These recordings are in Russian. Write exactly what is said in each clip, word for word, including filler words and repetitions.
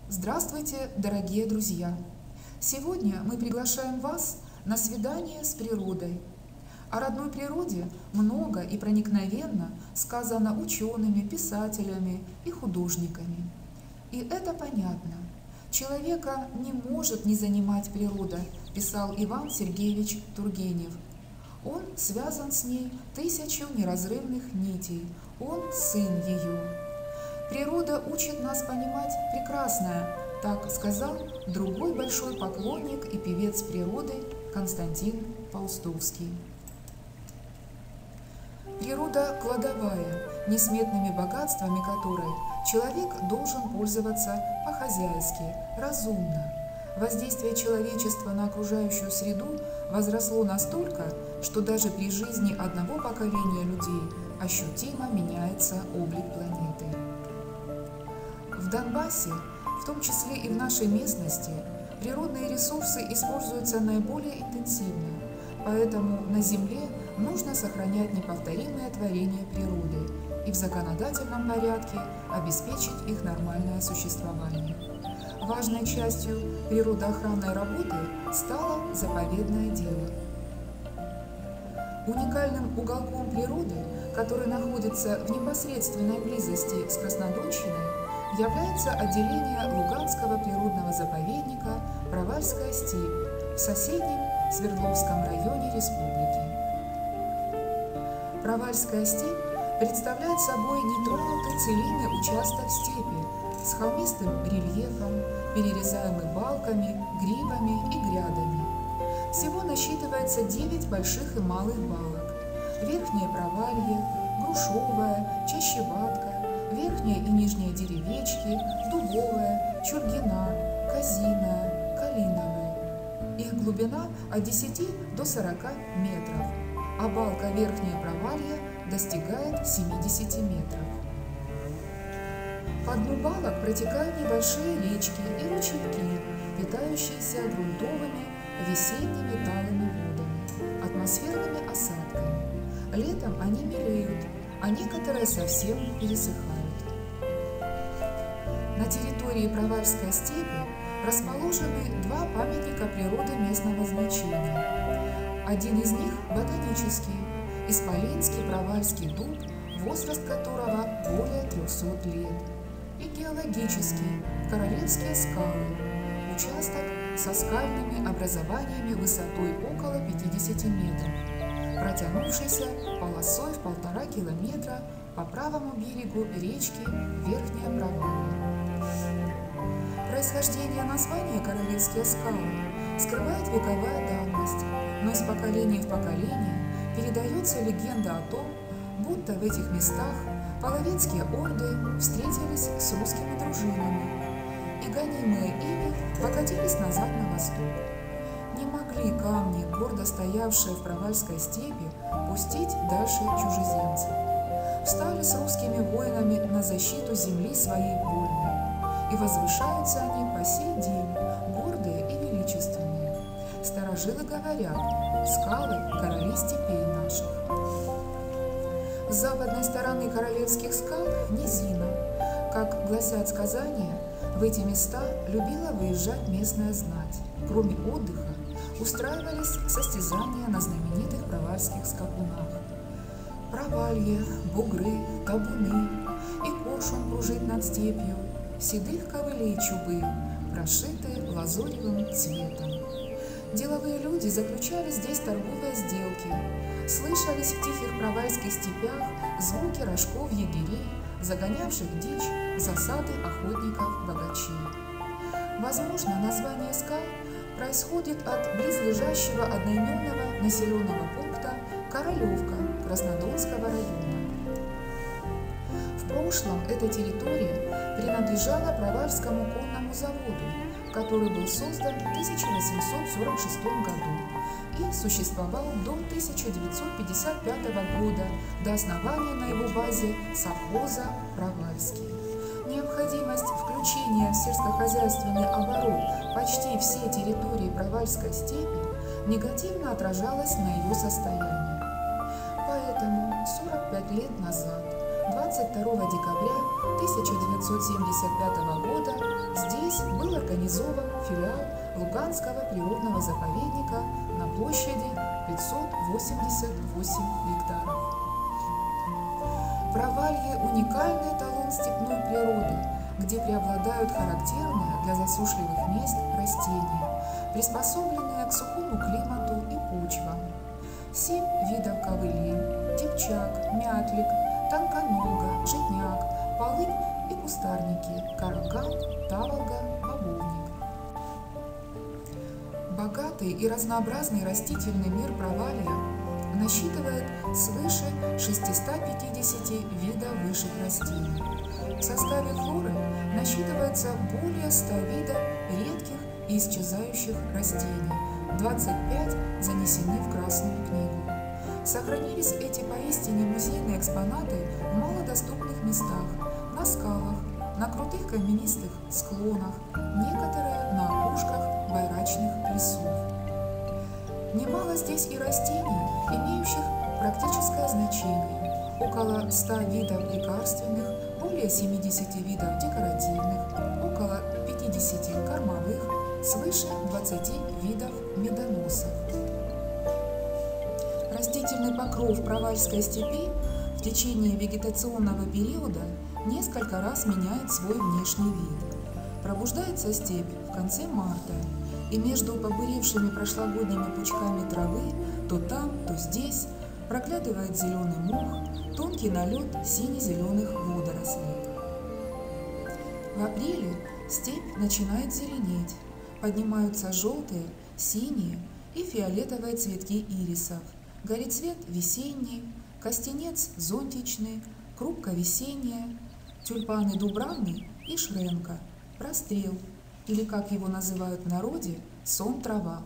Здравствуйте, дорогие друзья! Сегодня мы приглашаем вас на свидание с природой. О родной природе много и проникновенно сказано учеными, писателями и художниками. И это понятно. Человека не может не занимать природа, писал Иван Сергеевич Тургенев. Он связан с ней тысячу неразрывных нитей, он сын ее. Природа учит нас понимать прекрасное, так сказал другой большой поклонник и певец природы Константин Паустовский. Природа кладовая, несметными богатствами которой человек должен пользоваться по-хозяйски, разумно. Воздействие человечества на окружающую среду возросло настолько, что даже при жизни одного поколения людей ощутимо меняется облик планеты. В Донбассе, в том числе и в нашей местности, природные ресурсы используются наиболее интенсивно, поэтому на Земле нужно сохранять неповторимые творения природы и в законодательном порядке обеспечить их нормальное существование. Важной частью природоохранной работы стало заповедное дело. Уникальным уголком природы, который находится в непосредственной близости с Краснодонщиной, является отделение Луганского природного заповедника Провальская степь в соседнем Свердловском районе республики. Провальская степь представляет собой нетронутый целинный участок степи с холмистым рельефом, перерезаемый балками, грибами и грядами. Всего насчитывается девять больших и малых балок: Верхнее Провалье, Грушевая, Чащеватка, Верхняя и Нижняя Деревечки, Дубовая, Чургина, Козиная, Калиновая. Их глубина от десяти до сорока метров, а балка Верхнее Провалье достигает семидесяти метров. По дну балок протекают небольшие речки и ручейки, питающиеся грунтовыми весенними талыми водами, атмосферными осадками. Летом они мелеют, а некоторые совсем пересыхают. На территории Провальской степи расположены два памятника природы местного значения. Один из них ботанический, исполинский провальский дуб, возраст которого более трехсот лет, и геологический, Королевские скалы, участок со скальными образованиями высотой около пятидесяти метров, протянувшийся полосой в полтора километра по правому берегу речки Верхняя Провалье. Происхождение названия Королевские скалы скрывает вековая давность, но из поколения в поколение передается легенда о том, будто в этих местах половецкие орды встретились с русскими дружинами и, гонимые ими, покатились назад на восток. Не могли камни, гордо стоявшие в Провальской степи, пустить дальше чужеземцев. Встали с русскими воинами на защиту земли своей вольной, и возвышаются они по сей день, гордые и величественные. Старожилы говорят: скалы – короли степей наших. С западной стороны Королевских скал – низина. Как гласят сказания, в эти места любила выезжать местная знать. Кроме отдыха, устраивались состязания на знаменитых провальских скакунах. Провалье, бугры, табуны, и коршун кружит над степью, седых ковылей чубы, прошитые лазоревым цветом. Деловые люди заключали здесь торговые сделки. Слышались в тихих провальских степях звуки рожков егерей, загонявших дичь в засады охотников-богачей. Возможно, название скал происходит от близлежащего одноименного населенного пункта Королевка Краснодонского района. В прошлом эта территория принадлежала Провальскому конному заводу, который был создан в тысяча восемьсот сорок шестом году и существовал до тысяча девятьсот пятьдесят пятого года, до основания на его базе совхоза «Провальский». Необходимость включения в сельскохозяйственный оборот почти всей территории Провальской степи негативно отражалась на ее состоянии. Поэтому сорок пять лет назад, двадцать второго декабря тысяча девятьсот семьдесят пятого года здесь был организован филиал Луганского природного заповедника на площади пятьсот восемьдесят восемь гектаров. Провалье – уникальный эталон степной природы, где преобладают характерные для засушливых мест растения, приспособленные к сухому климату и почвам. Семь видов ковыли – тепчак, мятлик, тонконога, житняк, полынь и кустарники, караган, таволга, бобовник. Богатый и разнообразный растительный мир Провалья насчитывает свыше шестисот пятидесяти видов высших растений. В составе флоры насчитывается более ста видов редких и исчезающих растений, двадцать пять занесены в Красную книгу. Сохранились эти поистине музейные экспонаты в малодоступных местах, на скалах, на крутых каменистых склонах, некоторые на опушках байрачных лесов. Немало здесь и растений, имеющих практическое значение. Около ста видов лекарственных, более семидесяти видов декоративных, около пятидесяти кормовых, свыше двадцати видов медоносов. Растительный покров Провальской степи в течение вегетационного периода несколько раз меняет свой внешний вид. Пробуждается степь в конце марта, и между побуревшими прошлогодними пучками травы то там, то здесь проглядывает зеленый мох, тонкий налет сине-зеленых водорослей. В апреле степь начинает зеленеть, поднимаются желтые, синие и фиолетовые цветки ирисов, горецвет весенний, костенец зонтичный, крупка весенняя, тюльпаны дубравный и шренка, прострел, или, как его называют в народе, сон-трава.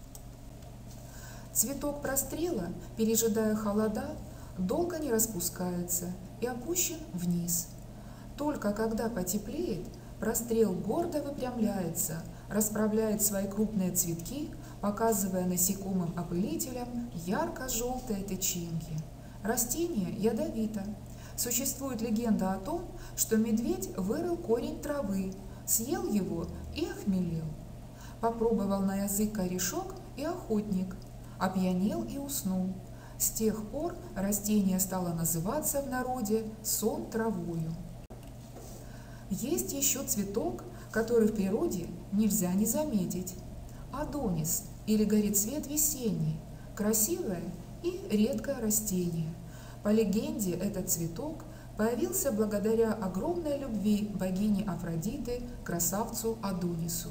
Цветок прострела, пережидая холода, долго не распускается и опущен вниз. Только когда потеплеет, прострел гордо выпрямляется, расправляет свои крупные цветки, показывая насекомым-опылителям ярко-желтые тычинки. Растение ядовито. Существует легенда о том, что медведь вырыл корень травы, съел его и охмелел. Попробовал на язык корешок и охотник, опьянел и уснул. С тех пор растение стало называться в народе сон-травою. Есть еще цветок, который в природе нельзя не заметить. Адонис или горецвет весенний, красивое и редкое растение. По легенде, этот цветок появился благодаря огромной любви богини Афродиты к красавцу Адонису.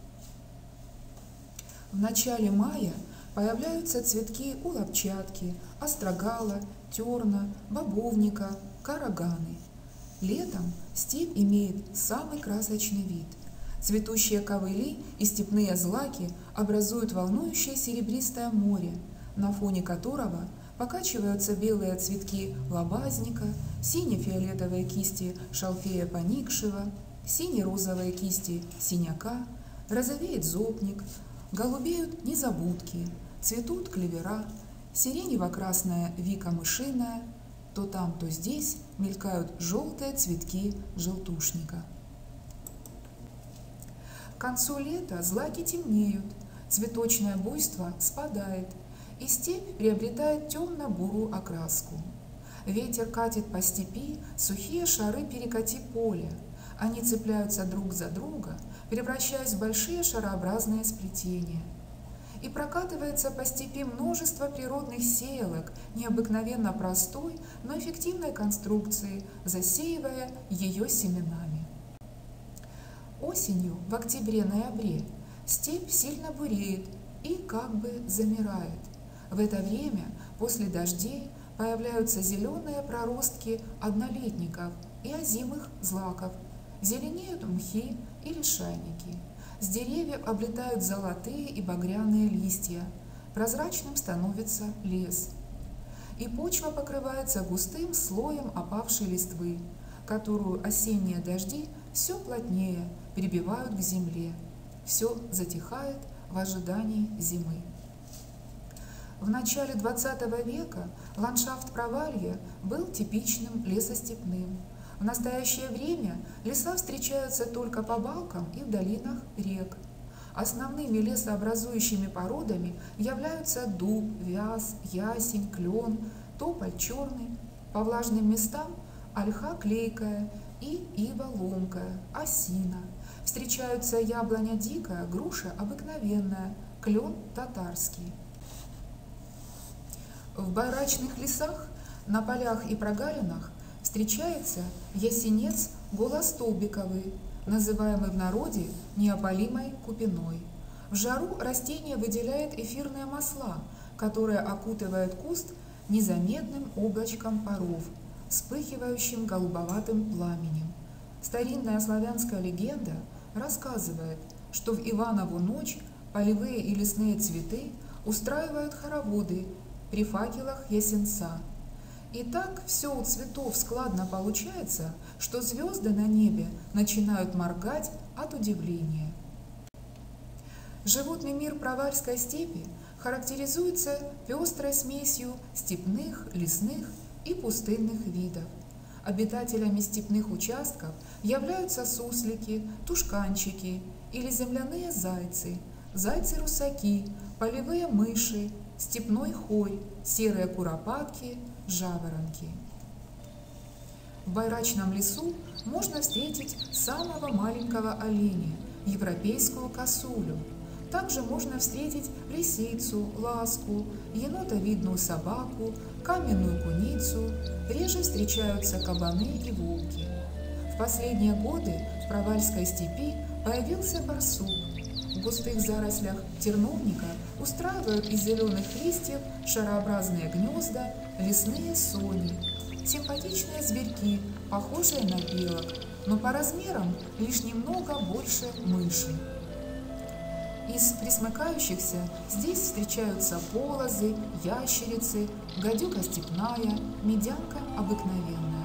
В начале мая появляются цветки у лапчатки, острогала, терна, бобовника, караганы. Летом степь имеет самый красочный вид. Цветущие ковыли и степные злаки образуют волнующее серебристое море, на фоне которого покачиваются белые цветки лобазника, сине-фиолетовые кисти шалфея поникшего, сине-розовые кисти синяка, розовеет зобник, голубеют незабудки, цветут клевера, сиренево-красная вика мышиная, то там, то здесь мелькают желтые цветки желтушника. К концу лета злаки темнеют, цветочное буйство спадает, и степь приобретает темно-бурую окраску. Ветер катит по степи сухие шары перекати поля. Они цепляются друг за друга, превращаясь в большие шарообразные сплетения. И прокатывается по степи множество природных сеялок необыкновенно простой, но эффективной конструкции, засеивая ее семенами. Осенью, в октябре-ноябре, степь сильно буреет и как бы замирает. В это время, после дождей, появляются зеленые проростки однолетников и озимых злаков, зеленеют мхи и лишайники. С деревьев облетают золотые и багряные листья, прозрачным становится лес. И почва покрывается густым слоем опавшей листвы, которую осенние дожди все плотнее прибивают к земле. Все затихает в ожидании зимы. В начале двадцатого века ландшафт Провалья был типичным лесостепным. В настоящее время леса встречаются только по балкам и в долинах рек. Основными лесообразующими породами являются дуб, вяз, ясень, клен, тополь черный. По влажным местам ольха клейкая и ива ломкая, осина. Встречаются яблоня дикая, груша обыкновенная, клен татарский. В байрачных лесах, на полях и прогалинах встречается ясенец голостолбиковый, называемый в народе неопалимой купиной. В жару растение выделяет эфирные масла, которые окутывают куст незаметным облачком паров, вспыхивающим голубоватым пламенем. Старинная славянская легенда рассказывает, что в Иванову ночь полевые и лесные цветы устраивают хороводы при факелах ясенца. И так все у цветов складно получается, что звезды на небе начинают моргать от удивления. Животный мир Провальской степи характеризуется пестрой смесью степных, лесных и пустынных видов. Обитателями степных участков являются суслики, тушканчики или земляные зайцы, зайцы-русаки, полевые мыши, степной хорь, серые куропатки, жаворонки. В байрачном лесу можно встретить самого маленького оленя, европейскую косулю. Также можно встретить лисицу, ласку, енотовидную собаку, каменную куницу. Реже встречаются кабаны и волки. В последние годы в Провальской степи появился барсук. В густых зарослях терновника устраивают из зеленых листьев шарообразные гнезда лесные сони. Симпатичные зверьки, похожие на белок, но по размерам лишь немного больше мыши. Из пресмыкающихся здесь встречаются полозы, ящерицы, гадюка степная, медянка обыкновенная.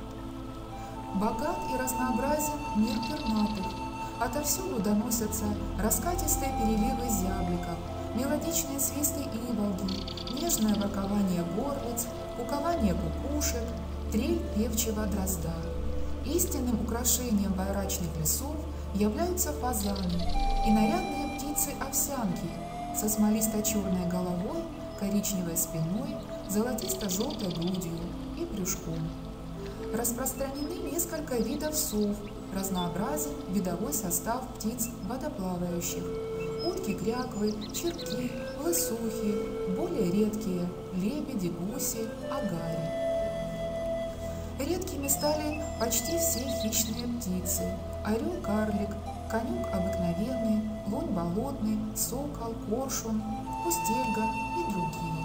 Богат и разнообразен мир пернатых. Отовсюду доносятся раскатистые переливы зябликов, мелодичные свисты иволги, нежное воркование горлиц, кукование кукушек, трель певчего дрозда. Истинным украшением байрачных лесов являются фазаны и нарядные птицы-овсянки со смолисто-черной головой, коричневой спиной, золотисто-желтой грудью и брюшком. Распространены несколько видов сов, разнообразен видовой состав птиц водоплавающих. Утки-кряквы, черки, лысухи, более редкие лебеди, гуси, агари. Редкими стали почти все хищные птицы: орел-карлик, конюк обыкновенный, лунь болотный, сокол, коршун, пустельга и другие.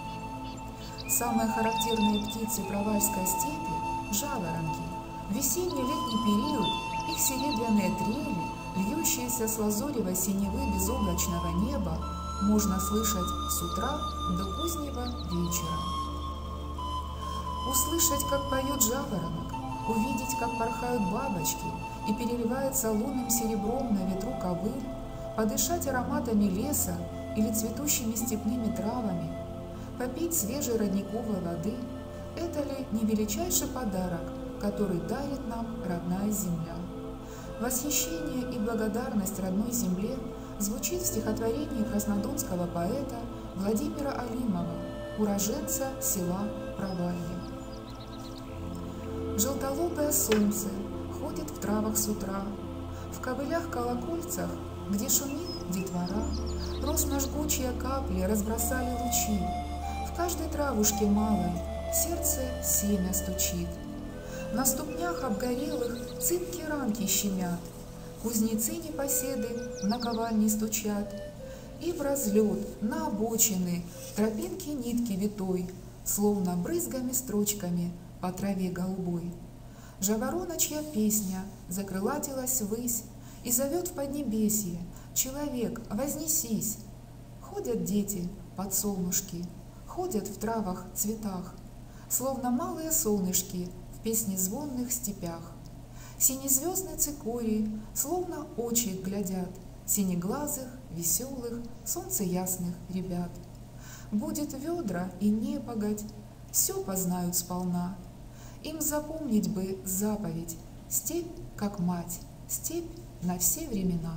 Самые характерные птицы Провальской степи – жаворонки. В весенне-летний период их серебряные трели, льющиеся с лазоревой синевы безоблачного неба, можно слышать с утра до позднего вечера. Услышать, как поет жаворонок, увидеть, как порхают бабочки и переливается лунным серебром на ветру ковыль, подышать ароматами леса или цветущими степными травами, попить свежей родниковой воды – это ли не величайший подарок, который дарит нам родная земля? Восхищение и благодарность родной земле звучит в стихотворении краснодонского поэта Владимира Алимова, уроженца села Провалье. Желтолобое солнце ходит в травах с утра, в ковылях-колокольцах, где шумит детвора, росно жгучие капли разбросали лучи, в каждой травушке малой сердце семя стучит. На ступнях обгорелых цыпки ранки щемят, кузнецы непоседы в наковальне стучат, и в разлет, на обочины, тропинки нитки витой, словно брызгами строчками по траве голубой. Жавороночья песня закрылатилась ввысь и зовет в поднебесье: человек, вознесись! Ходят дети под солнышки, ходят в травах, цветах, словно малые солнышки в песнезвонных степях. Синезвездные цикории, словно очи глядят, синеглазых, веселых, солнцеясных ребят. Будет ведра и непогодь, все познают сполна, Им запомнить бы заповедь: степь, как мать, степь на все времена.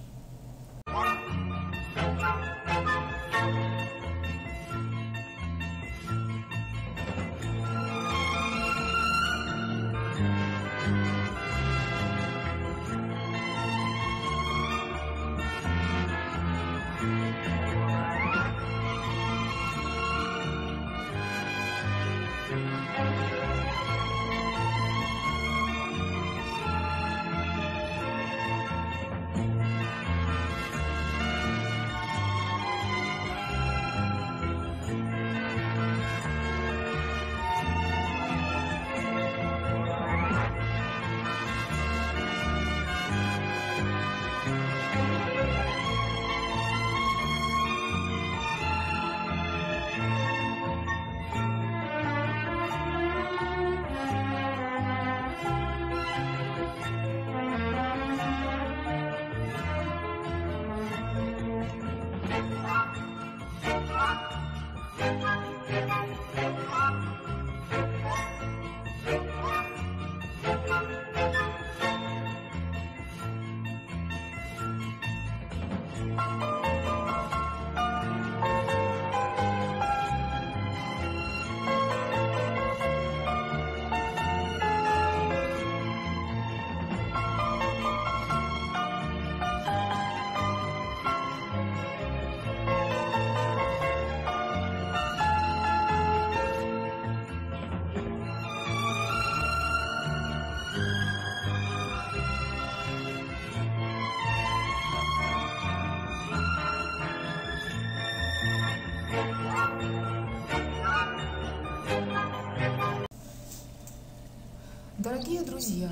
Дорогие друзья,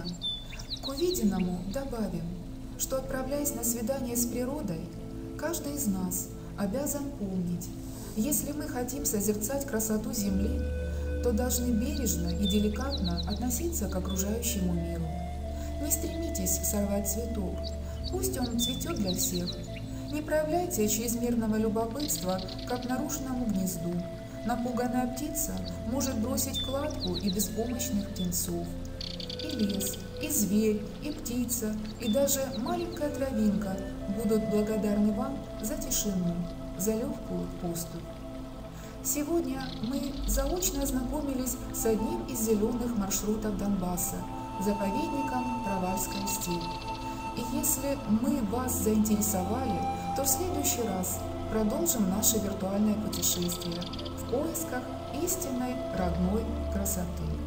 к увиденному добавим, что, отправляясь на свидание с природой, каждый из нас обязан помнить: если мы хотим созерцать красоту Земли, то должны бережно и деликатно относиться к окружающему миру. Не стремитесь сорвать цветок, пусть он цветет для всех. Не проявляйте чрезмерного любопытства как к нарушенному гнезду. Напуганная птица может бросить кладку и беспомощных птенцов. И лес, и зверь, и птица, и даже маленькая травинка будут благодарны вам за тишину, за легкую поступь. Сегодня мы заочно ознакомились с одним из зеленых маршрутов Донбасса – заповедником Провальская степь. И если мы вас заинтересовали, то в следующий раз продолжим наше виртуальное путешествие в поисках истинной родной красоты.